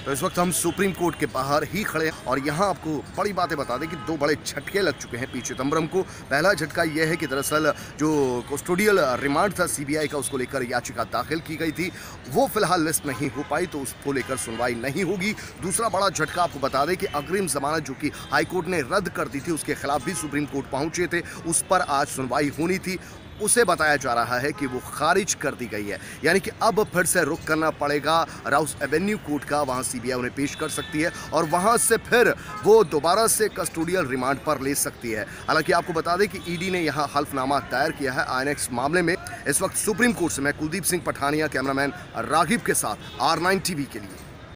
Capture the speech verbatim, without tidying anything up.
तो इस वक्त हम सुप्रीम कोर्ट के बाहर ही खड़े हैं और यहाँ आपको बड़ी बातें बता दें कि दो बड़े झटके लग चुके हैं पी चिदम्बरम को। पहला झटका यह है कि दरअसल जो कस्टोडियल रिमांड था सीबीआई का, उसको लेकर याचिका दाखिल की गई थी, वो फिलहाल लिस्ट नहीं हो पाई, तो उसको लेकर सुनवाई नहीं होगी। दूसरा बड़ा झटका आपको बता दें कि अग्रिम जमानत जो कि हाईकोर्ट ने रद्द कर दी थी, उसके खिलाफ भी सुप्रीम कोर्ट पहुंचे थे, उस पर आज सुनवाई होनी थी, उसे बताया जा रहा है कि वो खारिज कर दी गई है। यानी कि अब फिर से रुख करना पड़ेगा राउस एवेन्यू कोर्ट का, वहां सीबीआई उन्हें पेश कर सकती है और वहां से फिर वो दोबारा से कस्टोडियल रिमांड पर ले सकती है। हालांकि आपको बता दें कि ईडी ने यहां हल्फनामा दायर किया है आईएनएक्स मामले में। इस वक्त सुप्रीम कोर्ट से मैं कुलदीप सिंह पठानिया, कैमरामैन राघिब के साथ आर नाइन टीवी के लिए।